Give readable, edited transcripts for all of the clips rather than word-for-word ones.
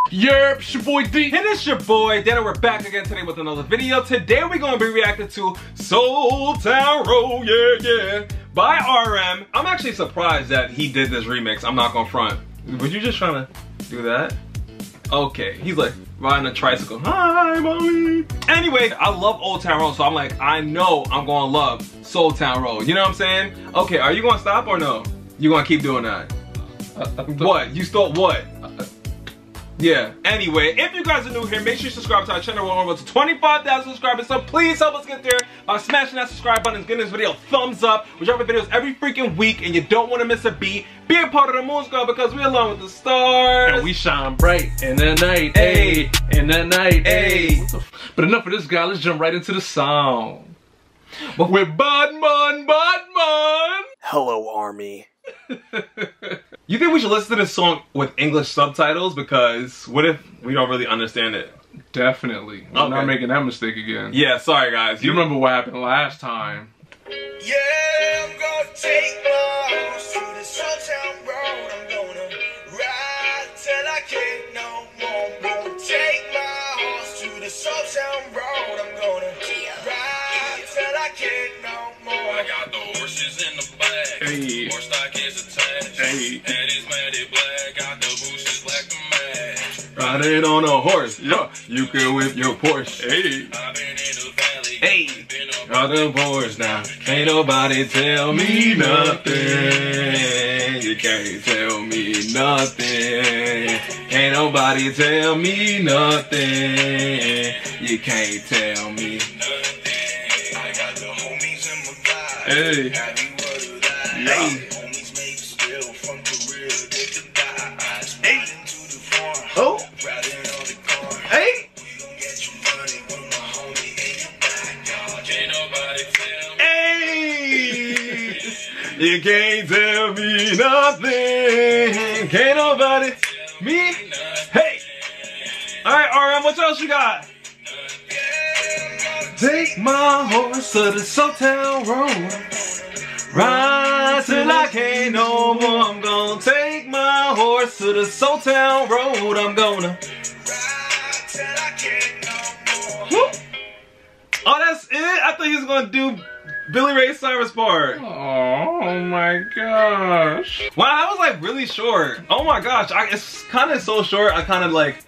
Yerp, it's your boy D. And it's your boy Dana. We're back again today with another video. Today we're gonna be reacting to Soul Town Road, yeah, by RM. I'm actually surprised that he did this remix. I'm not gonna front. Were you just trying to do that? Okay, he's like riding a tricycle. Hi, mommy. Anyway, I love Old Town Road, so I'm like, I know I'm gonna love Soul Town Road. You know what I'm saying? Okay, are you gonna stop or no? You gonna keep doing that? What? You stole what? Yeah. Anyway, if you guys are new here, make sure you subscribe to our channel. We're over to 25,000 subscribers, so please help us get there by smashing that subscribe button and giving this video a thumbs up. We drop videos every freaking week, and you don't want to miss a beat. Be a part of the Moon Squad because we're along with the stars. And we shine bright in the night, ayy, in the night, ayy. But enough of this, guy. Let's jump right into the song. With Badman. Hello, Army. You think we should listen to this song with English subtitles? Because what if we don't really understand it? Definitely. I'm not making that mistake again. Yeah, sorry guys. You remember what happened last time. Yeah, I'm gonna take my horse to the Soul Town Road. I'm gonna ride till I can't no more. I'm gonna take my horse to the Soul Town Road. I'm gonna ride till I can't no more. I got the horses in the back. Hey. Horse stock is attached. Hey. And it's matted black. Got the bushes black to match. Riding on a horse, yeah. You can whip your Porsche, hey. I've been in the valley. Hey. Got them Porsche now. Ain't nobody tell me nothing. You can't tell me nothing. Ain't nobody tell me nothing. You can't tell me nothing. I got the homies in my vibe. Hey. Have you heard of that? Hey. Homies make skill from career to the dies. Hey. Riding to the farm. Oh. Riding on the car. Hey. We gon' get you money with my homie in your backyard. Can't nobody tell me. Hey. You can't tell me nothing. Can't nobody. Me? Hey. Alright, RM, what else you got? Take my horse to the Soul Town Road. Ride till I can't no more. I'm gonna take my horse to the Soul Town Road. I'm gonna Ride till I can't no more. whoop. Oh, that's it? I thought he was gonna do Billy Ray Cyrus part. Oh my gosh. Wow, that was like really short. Oh my gosh, it's kind of so short. I kind of like,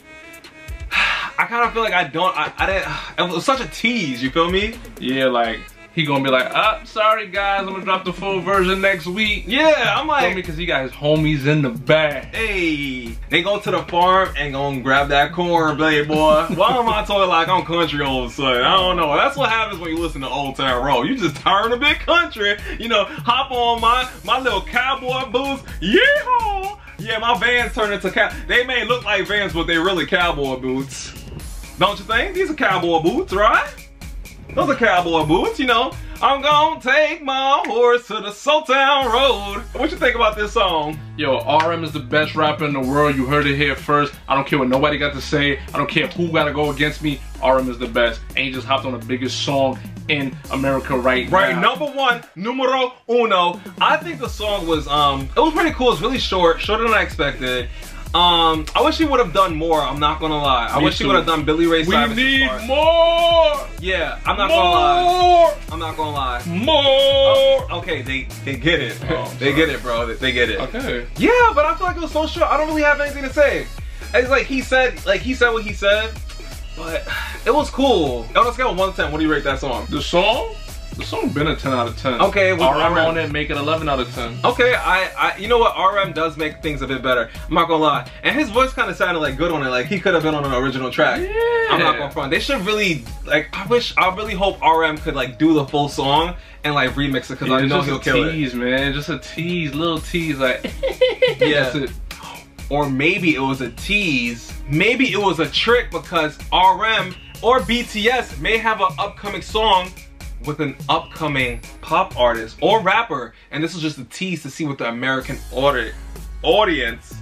I kind of feel like I didn't, it was such a tease, you feel me? Yeah, like, he gonna be like, sorry guys, I'm gonna drop the full version next week. Yeah, I'm like, because he got his homies in the back. hey, they go to the farm and go and grab that corn, blade boy. Why am I talking like I'm country all of a sudden? I don't know. That's what happens when you listen to Old Town Road. You just turn a bit country, you know, hop on my little cowboy boots. Yeehaw! Yeah, my Vans turn into they may look like Vans, but they really cowboy boots. Don't you think? These are cowboy boots, right? Those are cowboy boots, you know. I'm gonna take my horse to the Soul Town Road. What you think about this song? Yo, RM is the best rapper in the world. You heard it here first. I don't care what nobody got to say. I don't care who gotta go against me. RM is the best. And he just hopped on the biggest song in America right now. Right, number one, numero uno. I think the song was, it was pretty cool. It's really short, shorter than I expected. I wish he would have done more, I'm not gonna lie. I wish he would have done Billy Ray Cyrus. We need more! Yeah, I'm not gonna lie. I'm not gonna lie. More! Okay, they get it. They get it, bro. They get it. Okay. Yeah, but I feel like it was so short. I don't really have anything to say. It's like he said what he said, but it was cool. On a scale of 1 to 10, what do you rate that song? The song? The song been a 10 out of 10. Okay, well, RM on it, make it 11 out of 10. Okay, you know what? RM does make things a bit better. I'm not gonna lie. And his voice kind of sounded like good on it. Like he could have been on an original track. Yeah. I'm not gonna front. They should really, like, I really hope RM could like do the full song and like remix it because I know he'll kill it. Just a tease, man. Just a tease, little tease, like. Yeah. That's it. Or maybe it was a tease. Maybe it was a trick because RM or BTS may have an upcoming song with an upcoming pop artist or rapper, and this is just a tease to see what the American audience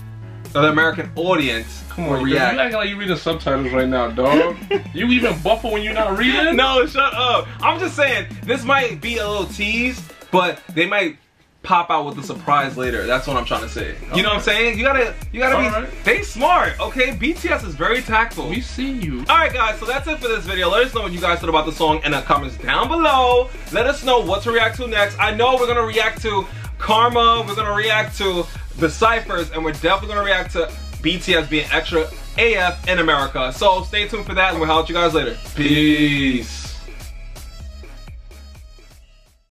Come on, you acting like you reading subtitles right now, dog. You even buffer when you're not reading? No, shut up. I'm just saying this might be a little tease, but they might pop out with the surprise later. That's what I'm trying to say. You know what I'm saying? You gotta be, right. they smart, okay? BTS is very tactful. We see you. Alright guys, so that's it for this video. Let us know what you guys thought about the song in the comments down below. Let us know what to react to next. I know we're gonna react to Karma, we're gonna react to the Cyphers, and we're definitely gonna react to BTS being extra AF in America. So stay tuned for that, and we'll holler at you guys later. Peace.